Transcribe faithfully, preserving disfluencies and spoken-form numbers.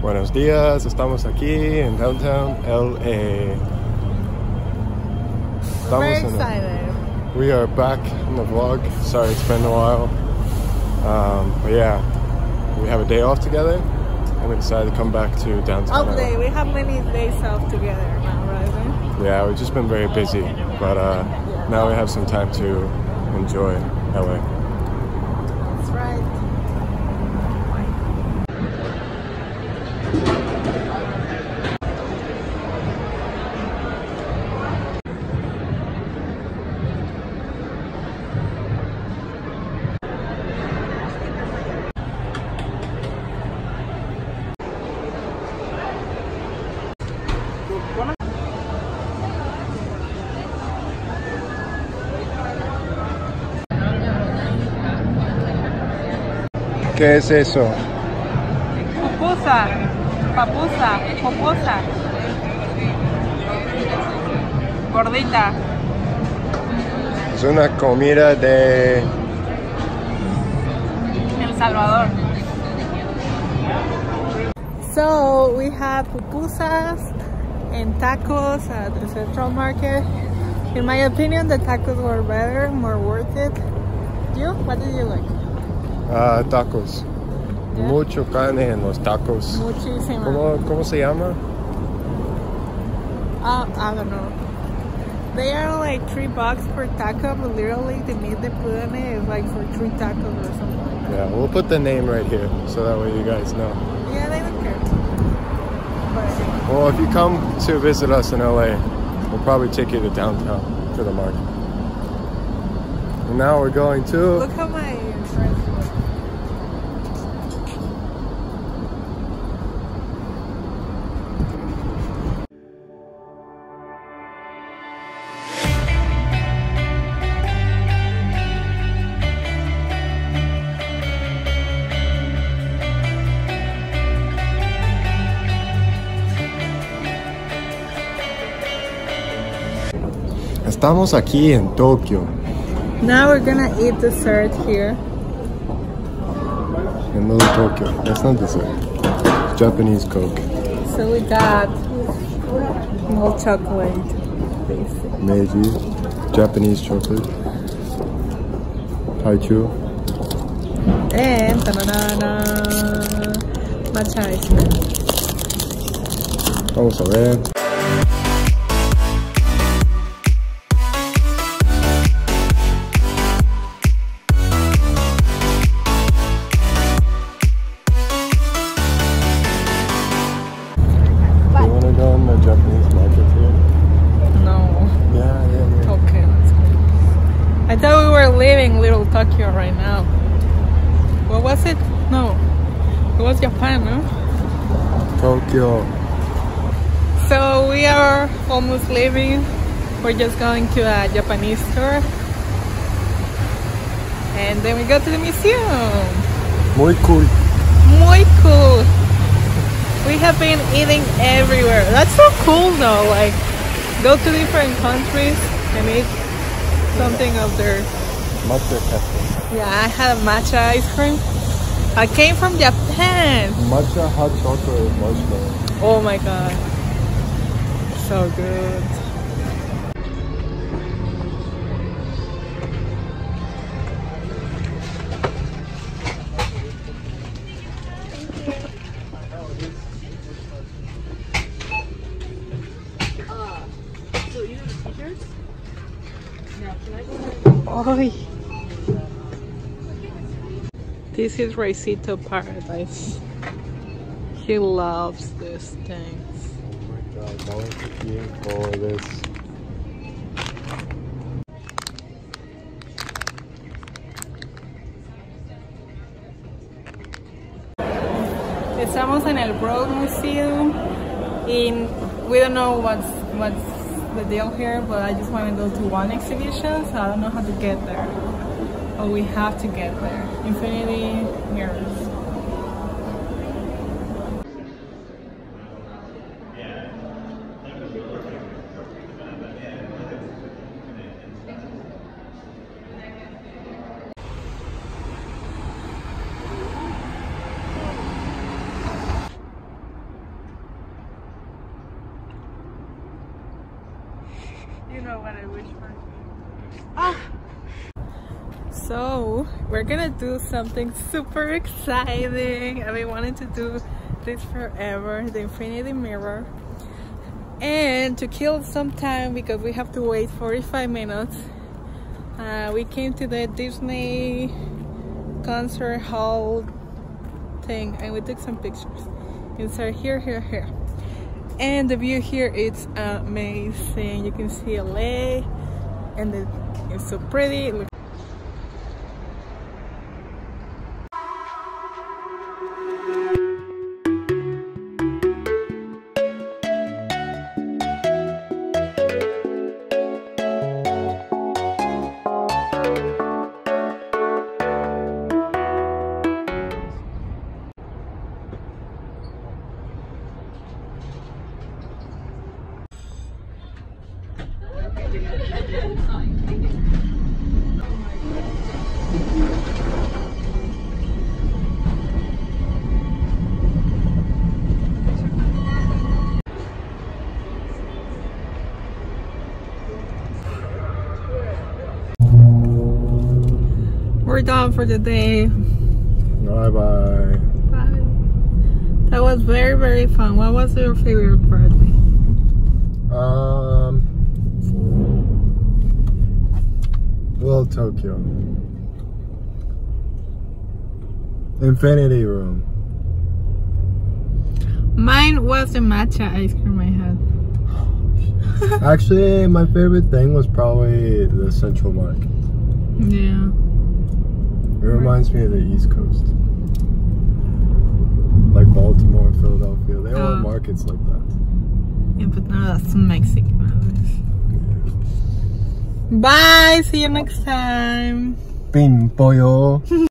Buenos días, estamos aquí en downtown L A. Estamos Very in excited. A, we are back in the vlog. Sorry, it's been a while. Um, but yeah, we have a day off together, and we decided to come back to downtown. Off day. We have many days off together now, right? Yeah, we've just been very busy, but uh, now we have some time to enjoy L A. That's right. ¿Qué es eso? Pupusa, papusa, pupusa. Gordita. Es una comida de... El Salvador. So we have pupusas and tacos at the Central Market. In my opinion, the tacos were better, more worth it. You? What did you like? Uh, tacos. Yeah. Mucho carne en los tacos. Muchísima. ¿Cómo, ¿Cómo se llama? Uh, I don't know. They are like three bucks per taco, but literally the meat they put in it is like for three tacos or something like that. Yeah, we'll put the name right here so that way you guys know. Yeah, they don't care. But, Well, if you come to visit us in L A, we'll probably take you to downtown, to the market. And now we're going to... look how my friends look. Estamos aquí en Tokio. Now we're gonna eat dessert here. In Little Tokyo. That's not dessert. It's Japanese Coke. So we got milk chocolate, basically. Meiji. Japanese chocolate. Haichu. And ta-da-da-da, matcha ice cream. Vamos a ver. Japanese market here? No. Yeah, yeah, yeah. Okay, let's go. I thought we were leaving Little Tokyo right now. What was it? No. It was Japan, no? Tokyo. So we are almost leaving. We're just going to a Japanese store. And then we go to the museum. Muy cool. Muy cool. We have been eating everywhere. That's so cool though, like go to different countries and eat something of their... Matcha cafe. Yeah, I had a matcha ice cream. I came from Japan. Matcha hot chocolate with marshmallow. Oh my god. So good. Oy. This is Racito Paradise. He loves these things. Oh my god, I want to be in all of this. Estamos en el Borad Museum. In we don't know what's what's the deal here, but I just want to go to one exhibition, so I don't know how to get there. But we have to get there. Infinity Mirrors. Ah. So we're gonna do something super exciting. I've been wanting to do this forever, the infinity mirror. And to kill some time, because we have to wait forty-five minutes, uh, we came to the Disney concert hall thing and we took some pictures. Inside here, here, here. And the view here is amazing. You can see L A and the, it's so pretty. Look. We're done for the day. Bye bye. Bye. That was very, very fun. What was your favorite part? Um, well, Tokyo. Infinity Room. Mine was the matcha ice cream I had. Actually, my favorite thing was probably the Central Market. Yeah. It reminds me of the East Coast. Like Baltimore, Philadelphia. They all Oh. have markets like that. Yeah, but now that's Mexican. Bye! See you next time! Pin pollo.